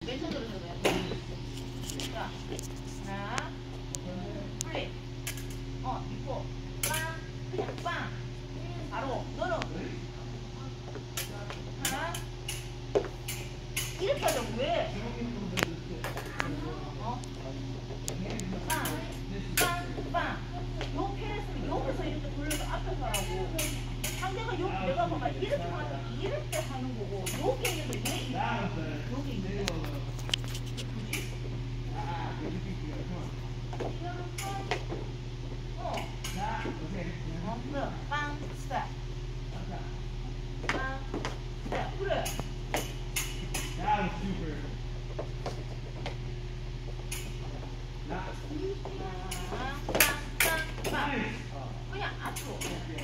왼손으로 해봐요. 자, 하나, 플립. 있고, 빵, 그냥 빵. 바로, 너는. 하나, 이렇게 하자고, 왜? 빵, 빵, 빵. 요 패랬으면 여기서 이렇게 돌려서 앞에서 하라고. 상대가 요, 내가 봐봐. 이렇게 하면 이렇게 하는 거고, 요게 있는데, 요게 있는 요게 있는 거. 빵, 스텝. 빵, 스텝. 그래. That was super. 빵. 그냥 앞으로.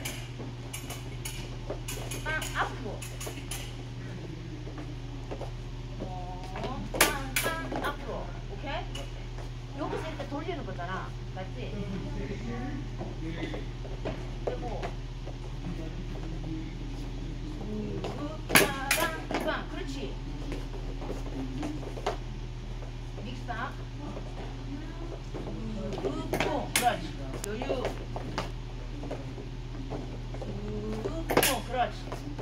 빵, 앞으로. 빵, 앞으로. 오케이? 여기서 이렇게 돌리는 거잖아. 맞지? 그리고 빵, 그렇지. 믹스업. 그렇지. 여유. 그렇지.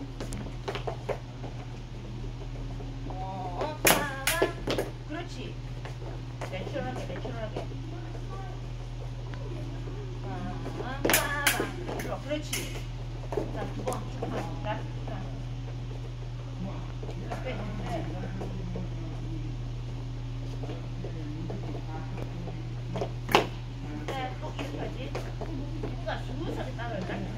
그렇지. 내추럴하게, 내추럴하게. 그렇지. 자, 두 번 쭉 가. 빼. 네, 또 이렇게까지. 누가 스무스하게 따라요.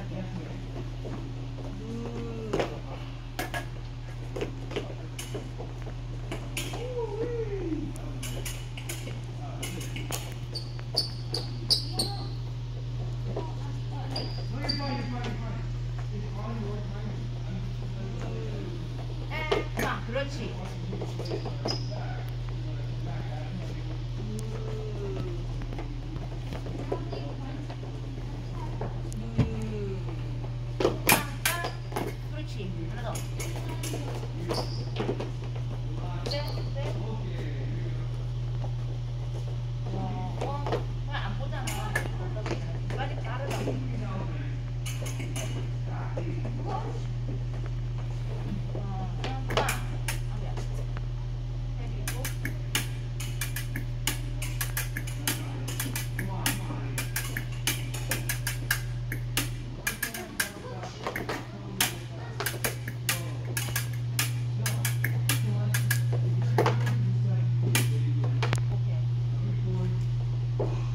그렇지. 그렇지. 하나 더. 그냥 안 보잖아. 빨리 따르라고. 오케이.